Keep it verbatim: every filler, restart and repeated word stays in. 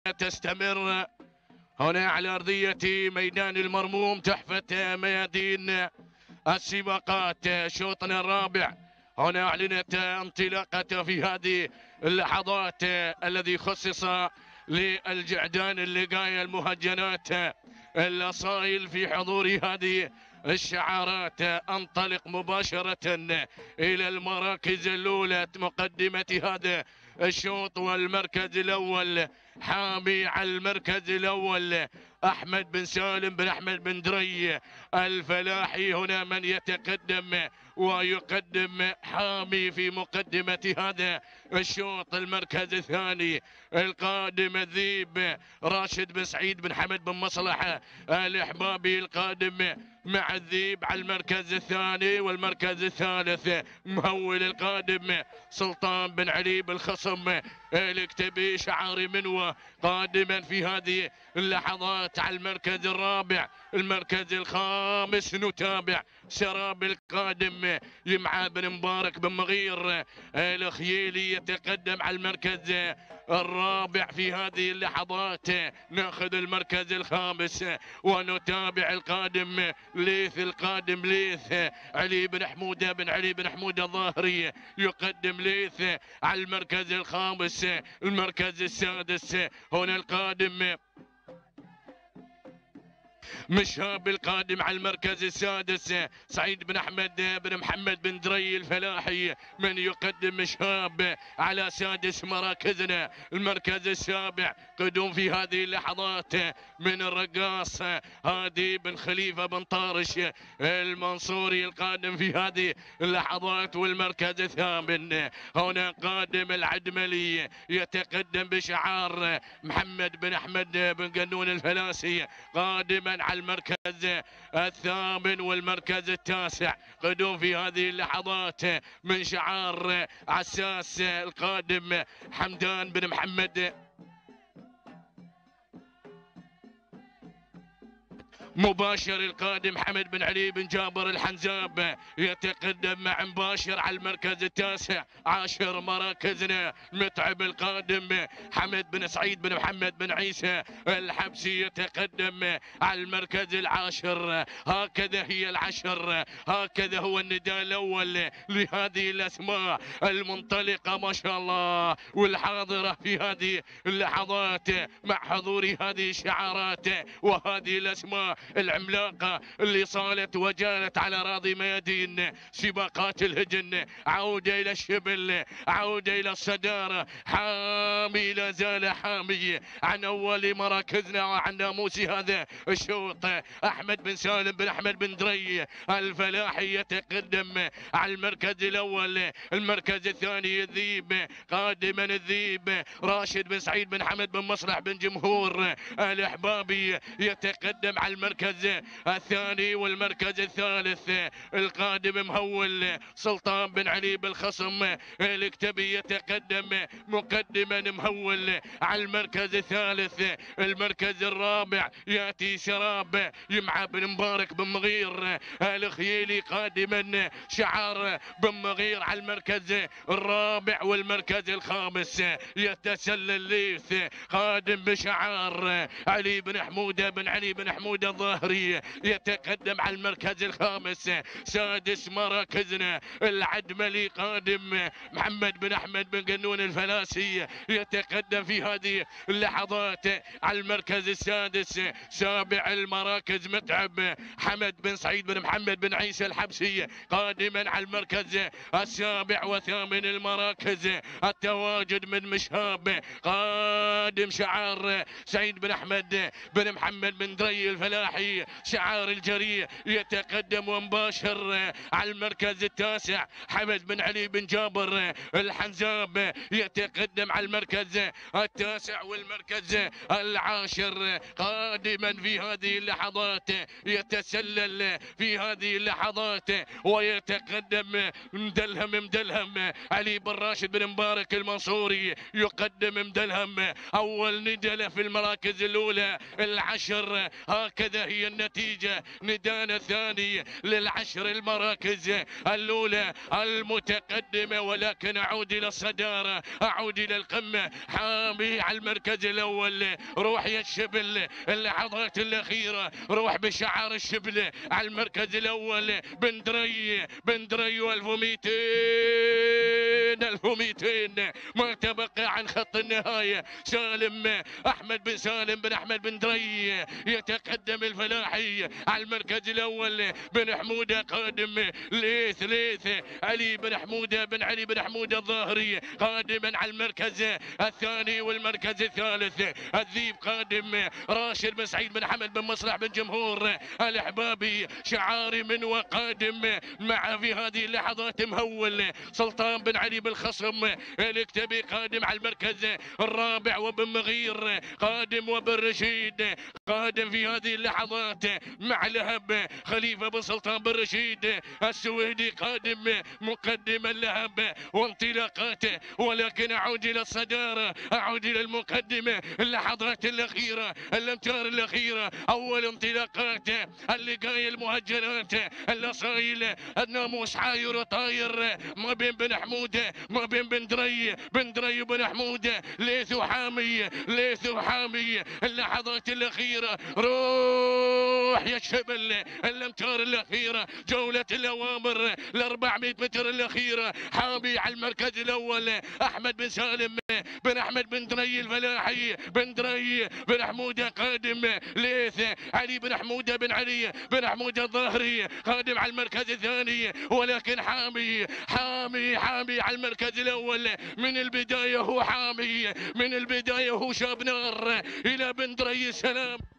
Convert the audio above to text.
تستمر هنا على أرضية ميدان المرموم تحفة ميادين السباقات. شوطنا الرابع هنا أعلنت انطلاقته في هذه اللحظات الذي خصص للجعدان اللقاية المهجنات الأصايل في حضور هذه الشعارات. انطلق مباشرة إلى المراكز الأولى مقدمة هذا الشوط، والمركز الأول حامي على المركز الأول أحمد بن سالم بن أحمد بن دري الفلاحي. هنا من يتقدم ويقدم حامي في مقدمة هذا الشوط. المركز الثاني القادم الذيب راشد بن سعيد بن حمد بن مصلحة الإحبابي القادم مع الذيب على المركز الثاني. والمركز الثالث مهول القادم سلطان بن علي بالخصم الكتبي شعاري منوى قادما في هذه اللحظات على المركز الرابع. المركز الخامس نتابع شراب القادم يمعى بن مبارك بن مغير الخييلي يتقدم على المركز الرابع في هذه اللحظات. ناخذ المركز الخامس ونتابع القادم ليث القادم ليث علي بن حموده بن علي بن حموده الظاهري يقدم ليث على المركز الخامس. المركز السادس هنا القادم مشهاب القادم على المركز السادس. سعيد بن احمد بن محمد بن دري الفلاحي من يقدم مشهاب على سادس مراكزنا. المركز السابع قدوم في هذه اللحظات من الرقاص هادي بن خليفه بن طارش المنصوري القادم في هذه اللحظات. والمركز الثامن هنا قادم العدملي يتقدم بشعار محمد بن احمد بن قنون الفلاسي قادما على المركز الثامن. والمركز التاسع قدوم في هذه اللحظات من شعار عساس القادم حمدان بن محمد مباشر القادم حمد بن علي بن جابر الحنزاب يتقدم مع مباشر على المركز التاسع. عاشر مراكزنا متعب القادم حمد بن سعيد بن محمد بن عيسى الحبسي يتقدم على المركز العاشر. هكذا هي العشر، هكذا هو النداء الأول لهذه الأسماء المنطلقة ما شاء الله والحاضرة في هذه اللحظات مع حضور هذه الشعارات وهذه الأسماء العملاقة اللي صالت وجالت على راضي ميادين سباقات الهجن. عودة إلى الشبل، عودة إلى الصدارة، حامي لا زال حامي عن أول مراكزنا وعن ناموس هذا الشوط. أحمد بن سالم بن أحمد بن دري الفلاحي يتقدم على المركز الأول. المركز الثاني الذيب قادما الذيب راشد بن سعيد بن حمد بن مصلح بن جمهور الإحبابي يتقدم على المركز الثاني. والمركز الثالث القادم مهول سلطان بن علي بالخصم الكتبي يتقدم مقدما مهول على المركز الثالث. المركز الرابع ياتي شراب يمعى بن مبارك بن مغير الخييلي قادما شعار بن مغير على المركز الرابع. والمركز الخامس يتسلل ليث قادم بشعار علي بن حموده بن علي بن حموده الظاهري يتقدم على المركز الخامس. سادس مراكزنا العدملي قادم محمد بن احمد بن قنون الفلاسي يتقدم في هذه اللحظات على المركز السادس. سابع المراكز متعب حمد بن سعيد بن محمد بن عيسى الحبسي قادما على المركز السابع. وثامن المراكز التواجد من مشهاب قادم شعار سعيد بن احمد بن محمد بن دري الفلاحي شعار الجري يتقدم ومباشر على المركز التاسع. حمد بن علي بن جابر الحنزاب يتقدم على المركز التاسع. والمركز العاشر قادما في هذه اللحظات يتسلل في هذه اللحظات ويتقدم مدلهم مدلهم علي بن راشد بن مبارك المنصوري يقدم مدلهم اول ندله في المراكز الاولى العشر. هكذا ندانا هي النتيجة، ندانا الثاني للعشر المراكز الأولى المتقدمة، ولكن أعود إلى الصدارة، أعود إلى القمة. حامي على المركز الأول، روح يا الشبل اللحظات الأخيرة، روح بشعار الشبل على المركز الأول. بندري بندري ألف ومئتين ألف ومئتين ما تبقى عن خط النهاية. سالم أحمد بن سالم بن أحمد بن دري يتقدم الفلاحي على المركز الأول. بن حمودة قادم، ليث ليث علي بن حمودة بن علي بن حمودة الظاهري قادما على المركز الثاني والمركز الثالث. الذيب قادم، راشد بن سعيد بن حمد بن مصلح بن جمهور الأحبابي شعاري من وقادم مع في هذه اللحظات مهول. سلطان بن علي بالخصم الاكتبي قادم على المركز الرابع، وبن مغير قادم، وبن رشيد قادم في هذه اللحظات مع لهب. خليفة بن سلطان بن رشيد السويدي قادم مقدم اللهب وانطلاقاته. ولكن أعود إلى الصدارة، أعود إلى المقدمة، اللحظات الأخيرة، الأمتار الأخيرة، أول انطلاقات اللقاء، المهجرات، الأصايل، الناموس حاير وطاير ما بين بن حمودة ما بين بن دري بن دري وبن حمودة. ليث وحامي ليث وحامي اللحظات الأخيرة. روح يا الشبل، الأمتار الأخيرة، جولة الأوامر، ال أربعمئة متر الأخيرة. حامي على المركز الأول أحمد بن سالم بن أحمد بن دري الفلاحي بن دري بن حمودة قادم. ليث علي بن حمودة بن علي بن حمودة الظاهري قادم على المركز الثاني. ولكن حامي حامي حامي على المركز الأول من البداية، هو حامي من البداية، هو شاب نار إلى بن دري. سلام.